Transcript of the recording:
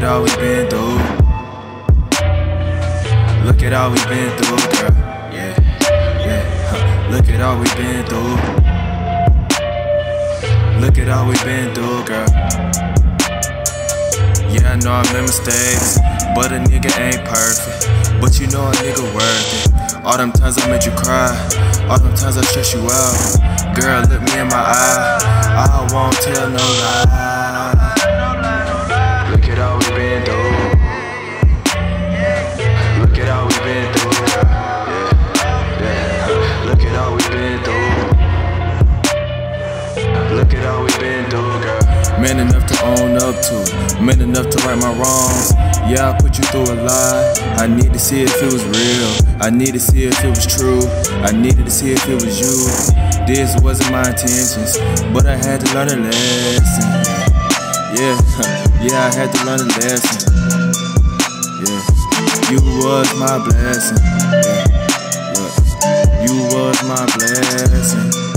all we been through. Look at all we been through, girl. Yeah, yeah. Look at all we been through. Look at all we been through, girl. Yeah, I know I made mistakes, but a nigga ain't perfect. But you know a nigga worth it. All them times I made you cry, all them times I stress you out. Girl, look me in my eye, I won't tell no lie. Look at all we been through. Look at all we been through, girl. Yeah, yeah. Look at all we been through. Look at all we been through, girl. Man enough to own up to, man enough to right my wrongs. Yeah, I put you through a lot. I need to see if it was real, I need to see if it was true, I needed to see if it was you. This wasn't my intentions, but I had to learn a lesson. Yeah, yeah, I had to learn a lesson. Yeah, you was my blessing. Yeah, you was my blessing.